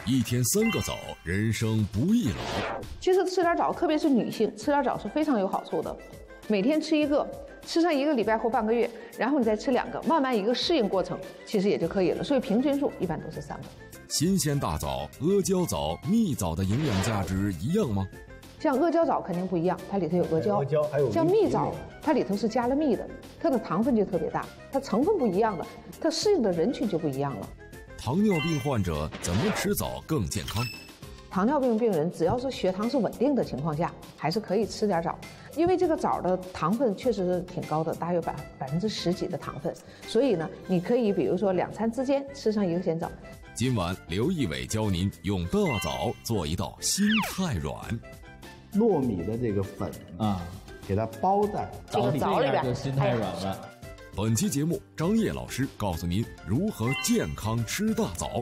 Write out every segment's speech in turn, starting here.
一天3个枣，人生不易老。 其实吃点枣，特别是女性，吃点枣是非常有好处的。每天吃1个，吃上1个礼拜或半个月，然后你再吃2个，慢慢一个适应过程，其实也就可以了。所以平均数一般都是3个。 新鲜大枣、阿胶枣、蜜枣的营养价值一样吗？ 像阿胶枣肯定不一样，它里头有阿胶。 还有像蜜枣，它里头是加了蜜的，它的糖分就特别大，它成分不一样了，它适应的人群就不一样了。 糖尿病患者怎么吃枣更健康？ 糖尿病病人只要是血糖是稳定的情况下，还是可以吃点枣，因为这个枣的糖分确实是挺高的，大约10%几的糖分，所以呢，你可以比如说2餐之间吃上1个咸枣。 今晚刘仪伟教您用大枣做一道心太软。 糯米的这个粉啊，给它包在枣里边， 就心太软了。 本期节目，张烨老师告诉您如何健康吃大枣。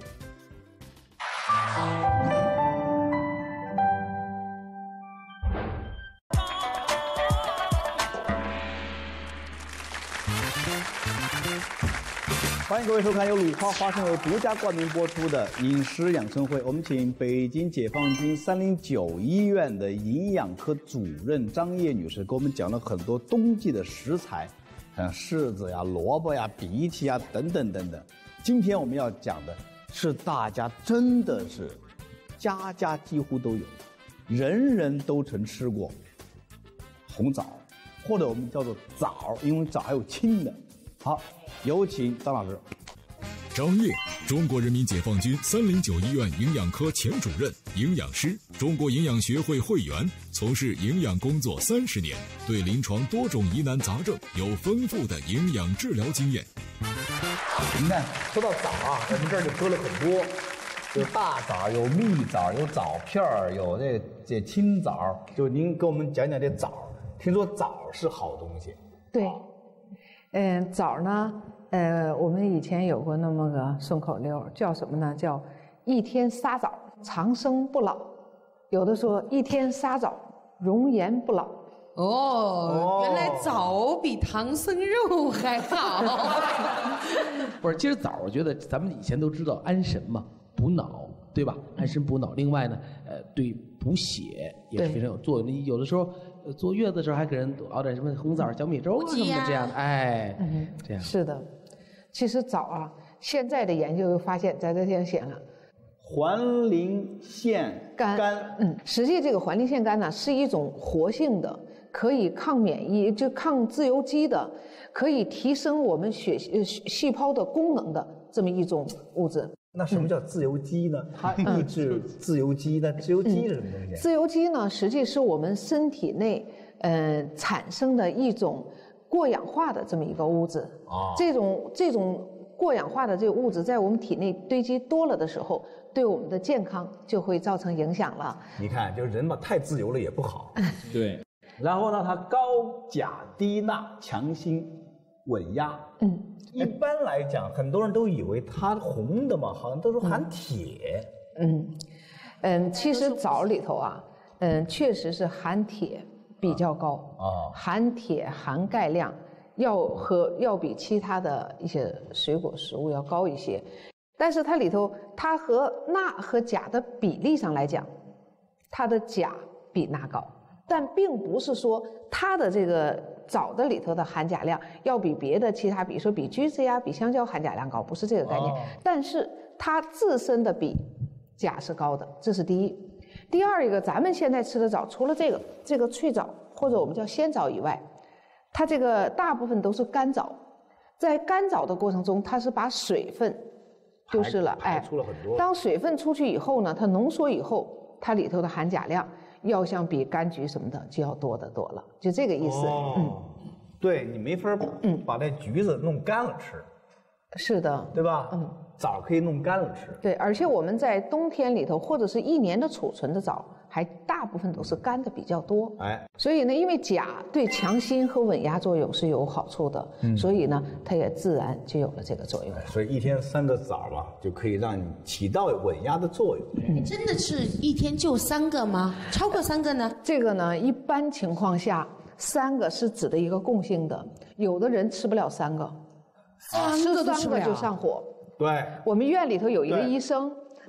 欢迎各位收看由鲁花花生油独家冠名播出的饮食养生会。我们请北京解放军309医院的营养科主任张烨女士给我们讲了很多冬季的食材，像柿子呀、萝卜呀、荸荠呀等等等等。今天我们要讲的是大家真的是家家几乎都有，人人都曾吃过红枣，或者我们叫做枣，因为枣还有青的。好，有请张老师。 张烨，中国人民解放军309医院营养科前主任、营养师，中国营养学会会员，从事营养工作30年，对临床多种疑难杂症有丰富的营养治疗经验。 您看，说到枣啊，我们这儿就搁了很多，有大枣，有蜜枣，有枣片儿，有这青枣。 就您给我们讲讲这枣，听说枣是好东西。 对，枣呢，我们以前有过那么个顺口溜，叫什么呢？叫一天仨枣，长生不老。有的说一天仨枣，容颜不老。 原来枣比唐僧肉还好。 不是，其实枣，我觉得咱们以前都知道安神嘛，补脑，对吧？安神补脑。另外呢，对补血也是非常有作用的。有的时候坐月子的时候还给人熬点什么红枣小米粥啊什么的这样的，这样是的。其实枣啊，现在的研究又发现，在这上写了环磷腺苷。 实际这个环磷腺苷呢，是一种活性的，可以抗免疫，就抗自由基的，可以提升我们细胞的功能的这么一种物质。 那什么叫自由基呢？它抑制自由基，那自由基是什么东西？ 自由基呢，实际是我们身体内产生的一种过氧化的这么一个物质。这种过氧化的这个物质在我们体内堆积多了的时候，对我们的健康就会造成影响了。 你看，就人嘛，太自由了也不好。 对。 然后呢，它高钾低钠，强心稳压。一般来讲，很多人都以为它红的嘛，好像都是含铁。 其实枣里头啊，确实是含铁比较高。含铁含钙量要比其他的一些水果食物要高一些，但是它里头它和钠和钾的比例上来讲，它的钾比钠高，但并不是说它的这个枣的里头的含钾量要比别的其他，比如说比橘子呀、比香蕉含钾量高，不是这个概念。但是它自身的比钾是高的，这是第一。第二一个，咱们现在吃的枣，除了这个脆枣或者我们叫鲜枣以外，它这个大部分都是干枣，在干枣的过程中，它是把水分丢失了， 排出了很多。 当水分出去以后呢，它浓缩以后，它里头的含钾量要相比柑橘什么的就要多得多了，就这个意思。 对，你没法把这橘子弄干了吃。 是的， 对吧？枣可以弄干了吃。 对，而且我们在冬天里头或者是1年的储存的枣，还大部分都是干的比较多。所以呢，因为钾对强心和稳压作用是有好处的，所以呢，它也自然就有了这个作用。 所以一天3个枣嘛，就可以让你起到稳压的作用。 真的是一天就3个吗？超过3个呢？ 这个呢，一般情况下3个是指的一个共性的，有的人吃不了3个，吃3个就上火。 对， 我们院里头有一个医生，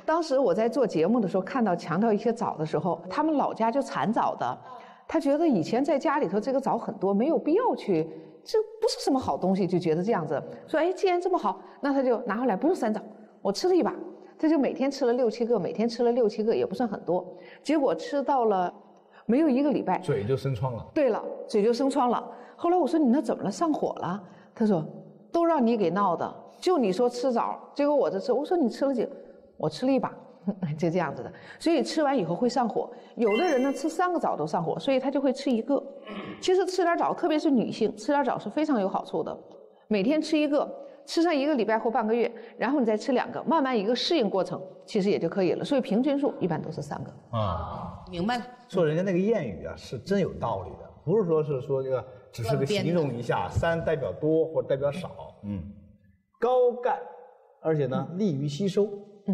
当时我在做节目的时候，看到强调一些枣的时候，他们老家就产枣的，他觉得以前在家里头这个枣很多，没有必要去，这不是什么好东西，就觉得这样子，说哎，既然这么好，那他就拿回来，不用3枣，我吃了一把，他就每天吃了6、7个，每天吃了6、7个，也不算很多，结果吃到了没有1个礼拜， 嘴就生疮了。 对了，嘴就生疮了。后来我说你那怎么了？上火了？他说都让你给闹的，就你说吃枣，结果我这吃，我说你吃了几个？我吃了1把，就这样子的。所以吃完以后会上火，有的人呢吃3个枣都上火，所以他就会吃1个。其实吃点枣，特别是女性吃点枣是非常有好处的。每天吃1个，吃上1个礼拜或半个月，然后你再吃2个，慢慢一个适应过程，其实也就可以了。所以平均数一般都是3个。 啊， 明白了。 说人家那个谚语啊，是真有道理的，不是说这个只是个形容一下，3代表多或者代表少。高钙，而且呢利于吸收。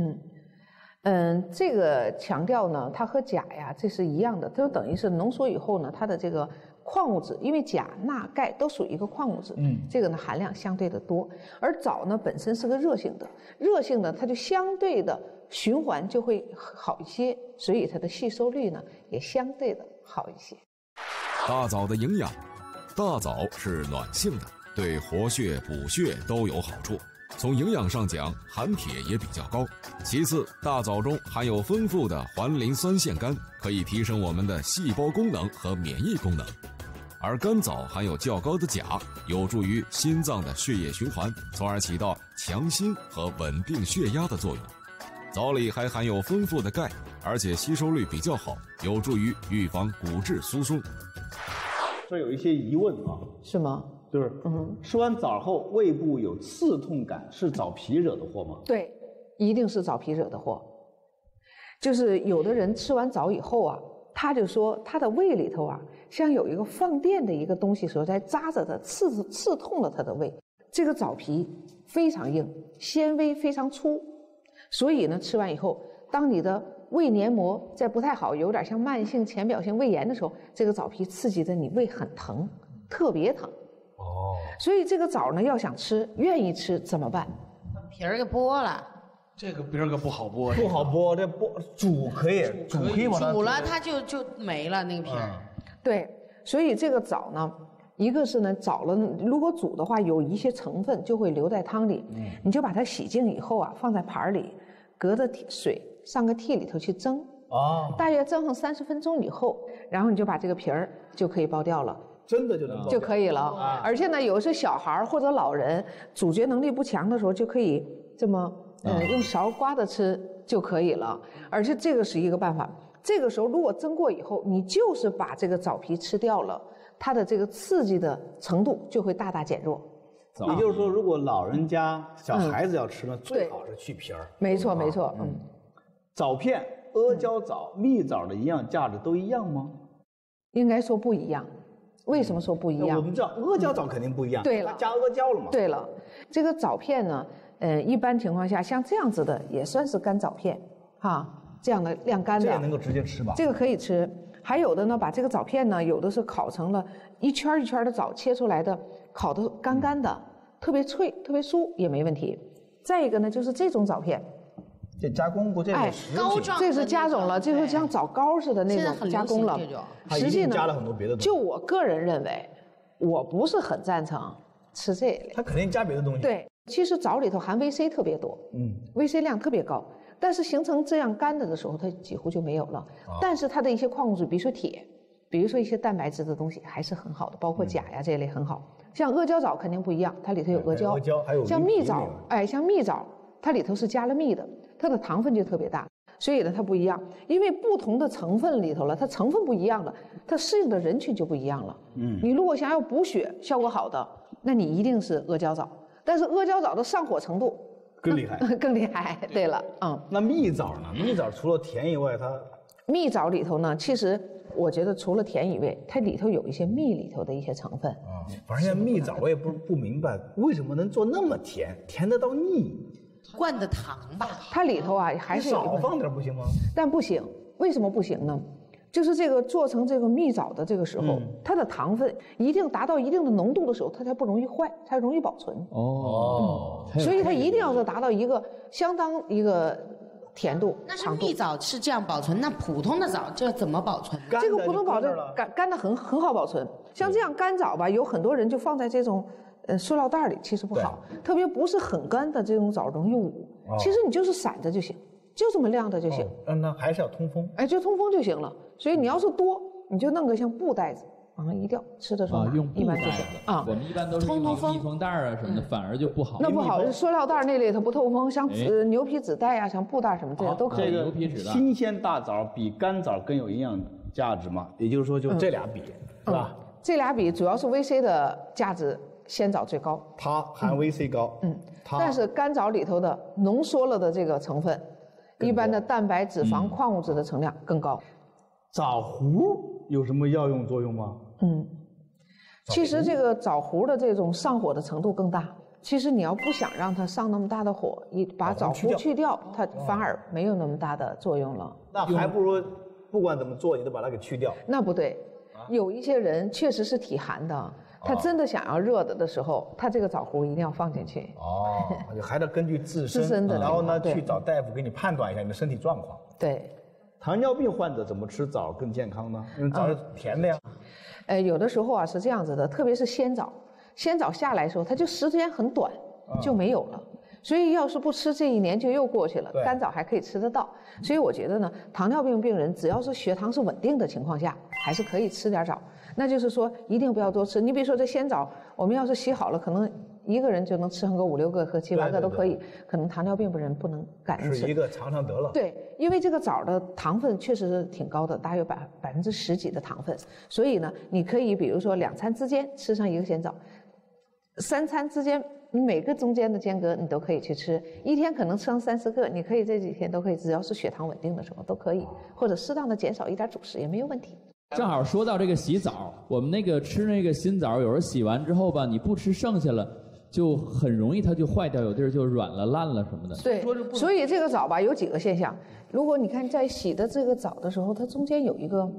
这个强调呢，它和钾呀这是一样的，它就等于是浓缩以后呢，它的这个矿物质，因为钾、钠、钙都属于一个矿物质，这个呢含量相对的多。而枣呢本身是个热性的，热性的它就相对的循环就会好一些，所以它的吸收率呢也相对的好一些。 大枣的营养，大枣是暖性的，对活血补血都有好处。从营养上讲，含铁也比较高。其次，大枣中含有丰富的环磷酸腺苷，可以提升我们的细胞功能和免疫功能。而干枣含有较高的钾，有助于心脏的血液循环，从而起到强心和稳定血压的作用。枣里还含有丰富的钙，而且吸收率比较好，有助于预防骨质疏松。 这有一些疑问啊， 是吗？ 就是吃完枣后胃部有刺痛感，是枣皮惹的祸吗？ 对，一定是枣皮惹的祸。就是有的人吃完枣以后啊，他就说他的胃里头啊，像有一个放电的一个东西所在扎着的，刺痛了他的胃。这个枣皮非常硬，纤维非常粗，所以呢，吃完以后，当你的胃黏膜在不太好，有点像慢性浅表性胃炎的时候，这个枣皮刺激的你胃很疼，特别疼。所以这个枣呢，要想吃，愿意吃怎么办？ 把皮儿给剥了。 这个皮儿可不好剥， 不好剥，这剥煮可以，煮可以把它煮了它就没了那个皮儿。 对，所以这个枣呢，一个是呢，枣了如果煮的话，有一些成分就会留在汤里，你就把它洗净以后啊，放在盘里，隔着水上个屉里头去蒸。大约蒸上30分钟以后，然后你就把这个皮儿就可以剥掉了。 真的就能就可以了，而且呢，有的是小孩或者老人咀嚼能力不强的时候，就可以这么用勺刮着吃就可以了。而且这个是一个办法。这个时候如果蒸过以后，你就是把这个枣皮吃掉了，它的这个刺激的程度就会大大减弱。 也就是说，如果老人家、小孩子要吃呢，最好是去皮儿。 没错，没错。 枣片、阿胶枣、蜜枣的营养价值都一样吗？ 应该说不一样。为什么说不一样？ 我们知道阿胶枣肯定不一样， 对了， 加阿胶了嘛。 对了，这个枣片呢，一般情况下像这样子的也算是干枣片，哈，这样的晾干的。 这也能够直接吃吧？ 这个可以吃。还有的呢，把这个枣片呢，有的是烤成了一圈一圈的枣切出来的，烤得干干的，特别脆，特别酥也没问题。再一个呢，就是这种枣片。 这加工过这个食品， 这是加种了，这就像枣糕似的那种加工了。 实际呢，加了很多别的东西。 就我个人认为，我不是很赞成吃这类。 它肯定加别的东西。 对，其实枣里头含维 C 特别多，维 C 量特别高，但是形成这样干的时候，它几乎就没有了。但是它的一些矿物质，比如说铁，比如说一些蛋白质的东西，还是很好的，包括钾呀这一类很好。像阿胶枣肯定不一样，它里头有阿胶。 阿胶还有像蜜枣，像蜜枣，它里头是加了蜜的。它的糖分就特别大，所以呢它不一样，因为不同的成分里头了，它成分不一样了，它适应的人群就不一样了。你如果想要补血效果好的，那你一定是阿胶枣，但是阿胶枣的上火程度更厉害， 更厉害。对了， 那蜜枣呢？蜜枣除了甜以外，它蜜枣里头呢，其实我觉得除了甜以外，它里头有一些蜜里头的一些成分。 反正蜜枣我也不明白为什么能做那么甜，甜得到腻。 灌的糖吧， 它里头啊还是有少放点不行吗？ 但不行，为什么不行呢？就是这个做成这个蜜枣的这个时候，它的糖分一定达到一定的浓度的时候，它才不容易坏，才容易保存。 哦， 所以它一定要是达到一个相当一个甜度、 那是长度。 蜜枣是这样保存，那普通的枣这怎么保存？ 这个普通保存干的很好保存。像这样干枣吧，有很多人就放在这种塑料袋里，其实不好，特别不是很干的这种枣容易捂。其实你就是散着就行，就这么晾着就行。 那还是要通风。 哎，就通风就行了。所以你要是多，你就弄个像布袋子。往上一吊，吃的时候用一般就行啊。 我们一般都是用密封袋啊什么的，反而就不好。 那不好，塑料袋那里它不透风，像牛皮纸袋啊，像布袋什么这个都可以。 这个新鲜大枣比干枣更有营养价值嘛？也就是说，就这俩比，是吧？ 这俩比主要是 VC 的价值，鲜枣最高。 它含 VC 高， 但是干枣里头的浓缩了的这个成分，一般的蛋白、脂肪、矿物质的成量更高。 枣核有什么药用作用吗？ 其实这个枣核的这种上火的程度更大。其实你要不想让它上那么大的火，把枣核去掉，它反而没有那么大的作用了。 那还不如不管怎么做，你都把它给去掉。 那不对，有一些人确实是体寒的，他真的想要热的时候，他这个枣核一定要放进去。 还得根据自身的， 然后呢去找大夫给你判断一下你的身体状况。 对。 糖尿病患者怎么吃枣更健康呢？ 因为枣是甜的呀。 有的时候啊是这样子的，特别是鲜枣，鲜枣下来的时候，它就时间很短，就没有了。所以要是不吃，这一年就又过去了。干枣还可以吃得到，所以我觉得呢，糖尿病病人只要是血糖是稳定的情况下，还是可以吃点枣。那就是说，一定不要多吃。你比如说这鲜枣，我们要是洗好了，可能一个人就能吃上个5、6个和7、8个都可以。可能糖尿病病人不能敢吃。 吃一个尝尝得了。 对，因为这个枣的糖分确实是挺高的，大约10%几的糖分。所以呢，你可以比如说2餐之间吃上1个鲜枣，3餐之间你每个中间的间隔你都可以去吃，一天可能吃上3、4个，你可以这几天都可以，只要是血糖稳定的时候都可以，或者适当的减少一点主食也没有问题。 正好说到这个洗枣，我们那个吃那个新枣，有时候洗完之后吧，你不吃剩下了，就很容易它就坏掉，有地儿就软了、烂了什么的。 对，所以这个枣吧有几个现象。如果你看在洗的这个枣的时候，它中间有一个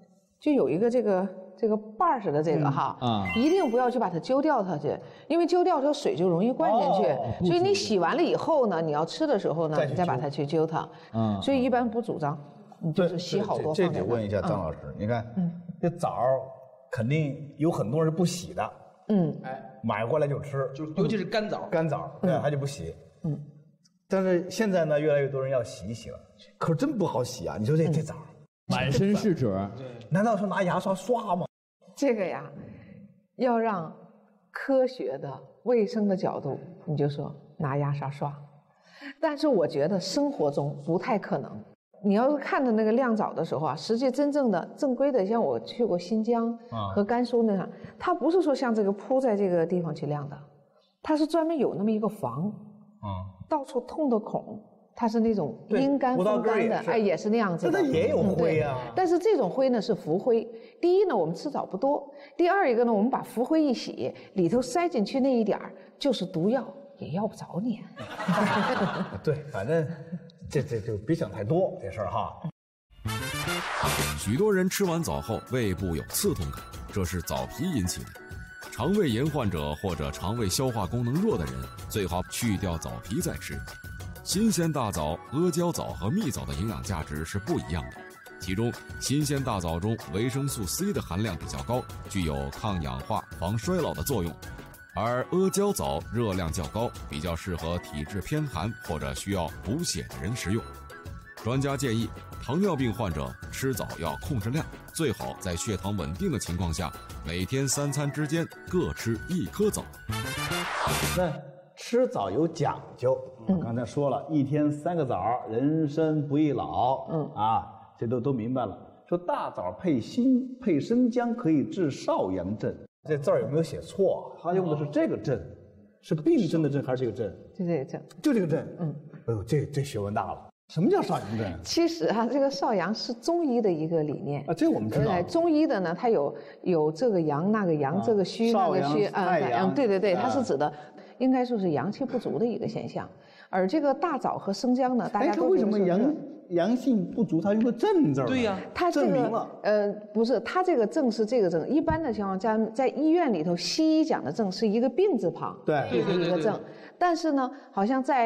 这个瓣儿似的这个一定不要去把它揪掉它去，因为揪掉它水就容易灌进去。所以你洗完了以后呢，你要吃的时候呢，你再把它去揪它。所以一般不主张。就是洗好多。 这得问一下张老师，你看，这枣肯定有很多人不洗的，买过来就吃， 尤其是干枣， 对，他就不洗，但是现在呢，越来越多人要洗一洗了，可是真不好洗啊！你说这枣， 满身是褶， 难道说拿牙刷刷吗？ 这个呀，要让科学的、卫生的角度，你就说拿牙刷刷，但是我觉得生活中不太可能。你要是看的那个晾枣的时候啊，实际真正的正规的，像我去过新疆和甘肃那样，它不是说像这个铺在这个地方去晾的，它是专门有那么一个房，到处通的孔，它是那种阴干风干的，哎，也是那样子的。 它也有灰啊。 但是这种灰呢是浮灰。第一呢，我们吃枣不多；第二一个呢，我们把浮灰一洗，里头塞进去那一点儿就是毒药，也要不着你。 对，反正。这就别想太多这事儿哈。 许多人吃完枣后胃部有刺痛感，这是枣皮引起的。肠胃炎患者或者肠胃消化功能弱的人，最好去掉枣皮再吃。新鲜大枣、阿胶枣和蜜枣的营养价值是不一样的。其中，新鲜大枣中维生素 C 的含量比较高，具有抗氧化、防衰老的作用。而阿胶枣热量较高，比较适合体质偏寒或者需要补血的人食用。专家建议，糖尿病患者吃枣要控制量，最好在血糖稳定的情况下，每天3餐之间各吃1颗枣。 那吃枣有讲究，刚才说了，1天3个枣，人参不易老，这都明白了。说大枣配生姜可以治少阳症。 这字儿有没有写错？ 他用的是这个症，是病症的症还是这个症？ 就这个症， 就这个症。哎呦，这学问大了。什么叫少阳症？ 其实啊，这个少阳是中医的一个理念啊，这我们知道。 中医的呢，它有这个阳那个阳，这个虚那个虚对，它是指的应该说是阳气不足的一个现象。而这个大枣和生姜呢，大家都为什么阳性不足，他用个症字？ 对呀， 他这个不是，他这个症是这个症。一般的情况下，在医院里头，西医讲的症是一个病字旁， 对， 一个症。但是呢，好像在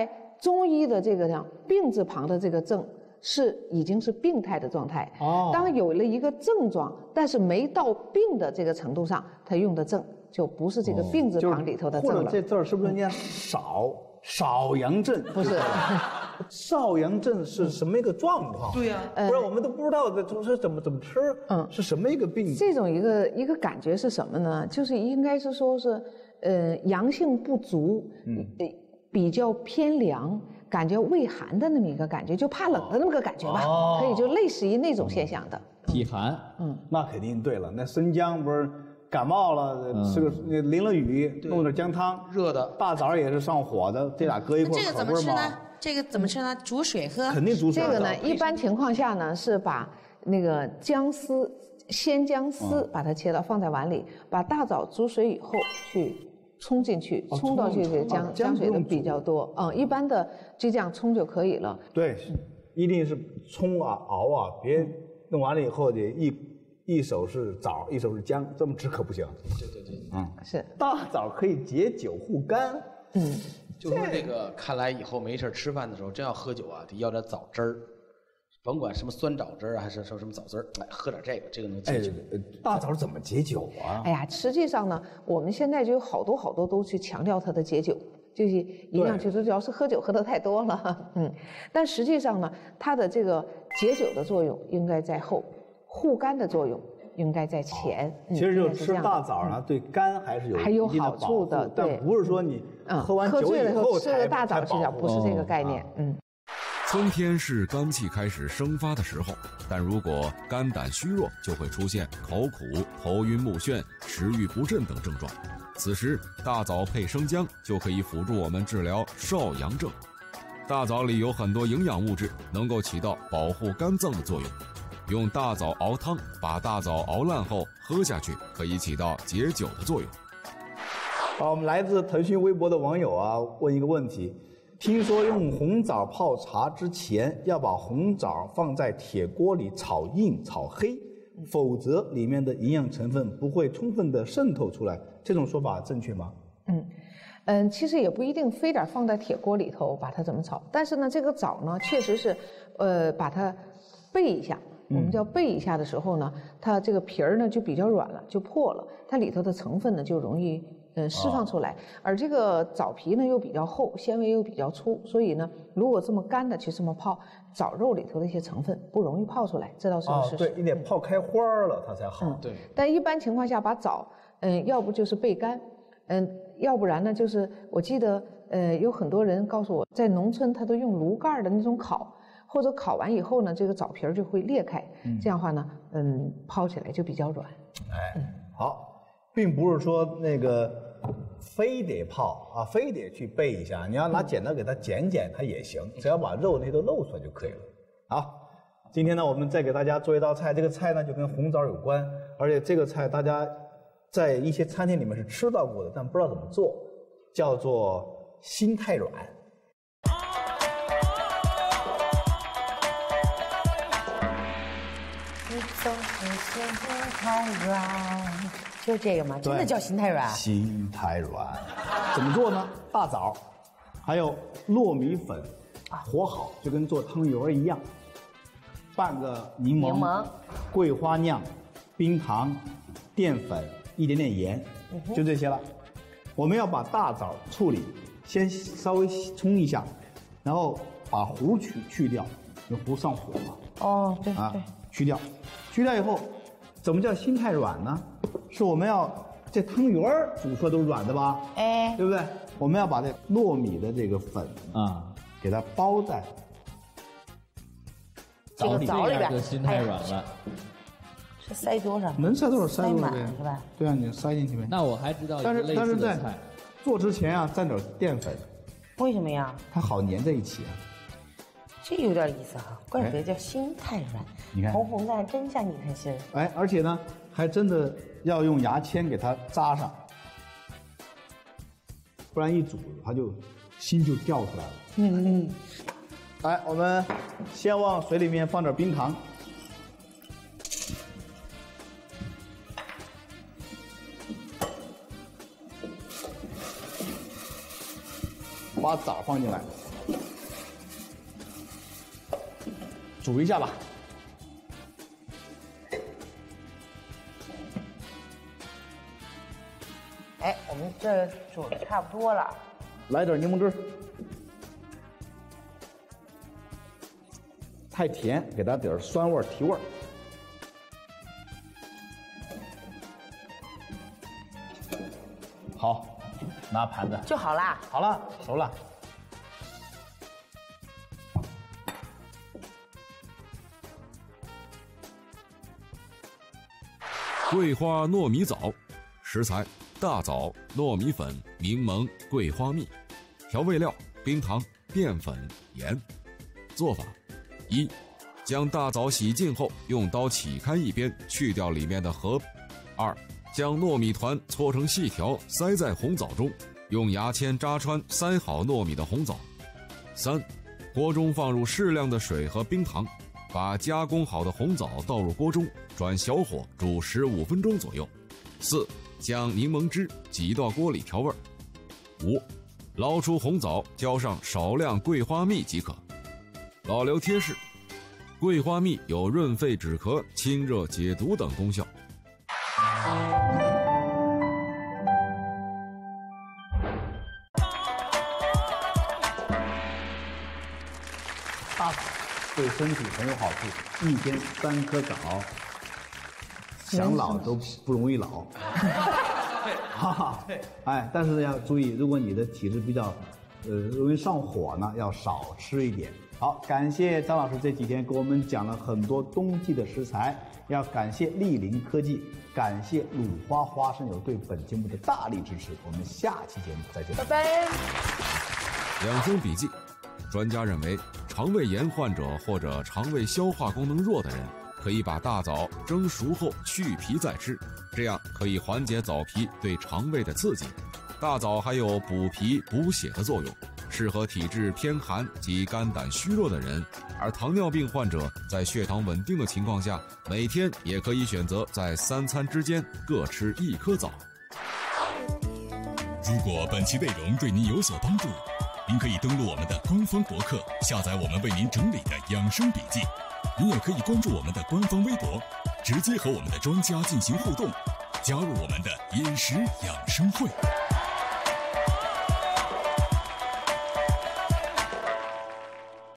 中医的这个叫病字旁的这个症已经是病态的状态。当有了一个症状，但是没到病的这个程度上，他用的症就不是这个病字旁里头的症了。 或者这字儿是不是念少阳症？ 不是， 少阳症是什么一个状况？ 对呀， 不然我们都不知道这是怎么吃，是什么一个病？ 这种一个感觉是什么呢？就是应该是说是阳性不足，比较偏凉。感觉畏寒的那么一个感觉，就怕冷的那么个感觉吧，可以就类似于那种现象的体寒。 那肯定对了。那生姜不是感冒了，吃个淋了雨，弄点姜汤， 热的。 大枣也是上火的，这俩搁一块这个怎么吃呢？这个怎么吃呢？煮水喝。 肯定煮水。 这个呢，一般情况下呢是把那个鲜姜丝把它切到放在碗里，把大枣煮水以后去冲进去，冲到这个姜水的比较多，一般的就这样冲就可以了。 对，一定是冲啊熬啊，别弄完了以后得一手是枣，一手是姜，这么吃可不行。 对， 是大枣可以解酒护肝。 就说这个，看来以后没事吃饭的时候，真要喝酒啊，得要点枣汁儿，甭管什么酸枣汁儿还是说什么枣汁儿，喝点这个能解酒。 大枣怎么解酒啊？ 哎呀，实际上呢，我们现在就有好多都去强调它的解酒，就是营养去主要是喝酒喝得太多了，但实际上呢，它的这个解酒的作用应该在后，护肝的作用应该在前。 其实就吃大枣呢，对肝还是有好处的， 但不是说你喝完酒以后吃了大枣吃点，不是这个概念。 春天是肝气开始生发的时候，但如果肝胆虚弱，就会出现口苦、头晕目眩、食欲不振等症状。此时大枣配生姜就可以辅助我们治疗少阳症。大枣里有很多营养物质，能够起到保护肝脏的作用。用大枣熬汤，把大枣熬烂后喝下去，可以起到解酒的作用。 好，我们来自腾讯微博的网友啊，问一个问题：听说用红枣泡茶之前，要把红枣放在铁锅里炒硬、炒黑，否则里面的营养成分不会充分的渗透出来。这种说法正确吗？ 其实也不一定非得放在铁锅里头把它怎么炒，但是呢，这个枣呢，确实是，把它焙一下。我们叫焙一下的时候呢，它这个皮儿呢就比较软了，就破了，它里头的成分呢就容易释放出来。而这个枣皮呢又比较厚，纤维又比较粗，所以呢，如果这么干的去这么泡，枣肉里头的一些成分不容易泡出来，这倒是个事实。 对，你得泡开花了它才好。 对。 但一般情况下，把枣，要不就是焙干，要不然呢就是我记得有很多人告诉我，在农村他都用炉盖的那种烤。或者烤完以后呢，这个枣皮儿就会裂开，这样的话呢，泡起来就比较软。 好，并不是说那个非得泡啊，非得去焙一下，你要拿剪刀给它剪它也行，只要把肉那都露出来就可以了。好，今天呢，我们再给大家做一道菜，这个菜呢就跟红枣有关，而且这个菜大家在一些餐厅里面是吃到过的，但不知道怎么做，叫做心太软。 心太软，就是这个吗？真的叫心太软？ 心太软，怎么做呢？大枣，还有糯米粉，和好，就跟做汤圆一样。半个柠檬，桂花酿，冰糖，淀粉，一点点盐，就这些了。我们要把大枣处理，先稍微冲一下，然后把核去掉，有核上火嘛。 对对。 去掉以后，怎么叫心太软呢？是我们要这汤圆煮出来都是软的吧？对不对？我们要把这糯米的这个粉给它包在枣里边， 就心太软了。 是塞多少？ 能塞多少塞多少呗， 是吧？ 对啊，你塞进去呗。 那我还知道一个类但是在似的菜， 做之前啊，蘸点淀粉。 为什么呀？ 它好粘在一起啊。 这有点意思哈，怪不得叫心太软。 你看， 红红的，还真像你看是。 而且呢，还真的要用牙签给它扎上，不然一煮它就心就掉出来了。来，我们先往水里面放点冰糖，把枣放进来。 煮一下吧。 哎，我们这煮的差不多了， 来点柠檬汁。太甜，给它点酸味提味儿。好，拿盘子就好啦。 好了，熟了。 桂花糯米枣，食材：大枣、糯米粉、柠檬、桂花蜜。调味料：冰糖、淀粉、盐。做法：一、将大枣洗净后，用刀起开一边，去掉里面的核。二、将糯米团搓成细条，塞在红枣中，用牙签扎穿塞好糯米的红枣。三、锅中放入适量的水和冰糖，把加工好的红枣倒入锅中，转小火煮15分钟左右。四、将柠檬汁挤到锅里调味。五、捞出红枣，浇上少量桂花蜜即可。老刘贴士：桂花蜜有润肺止咳、清热解毒等功效。 大枣对身体很有好处，一天3颗枣，想老都不容易老。哈哈，哎，但是呢要注意，如果你的体质比较，容易上火呢，要少吃一点。好，感谢张老师这几天给我们讲了很多冬季的食材，要感谢莅临科技，感谢鲁花花生油对本节目的大力支持。我们下期节目再见， 拜拜。 养生笔记：专家认为，肠胃炎患者或者肠胃消化功能弱的人，可以把大枣蒸熟后去皮再吃，这样可以缓解枣皮对肠胃的刺激。大枣还有补脾补血的作用，适合体质偏寒及肝胆虚弱的人。而糖尿病患者在血糖稳定的情况下，每天也可以选择在3餐之间各吃1颗枣。 如果本期内容对您有所帮助，您可以登录我们的官方博客，下载我们为您整理的养生笔记。您也可以关注我们的官方微博，直接和我们的专家进行互动，加入我们的饮食养生会。